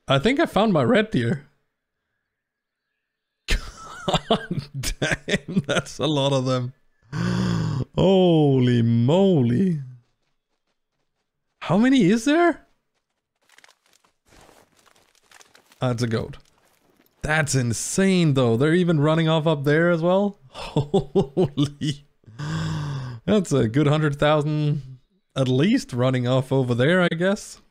I think I found my red deer. God damn, that's a lot of them. Holy moly. How many is there? That's a goat. That's insane though. They're even running off up there as well. Holy. That's a good 100,000 at least running off over there, I guess.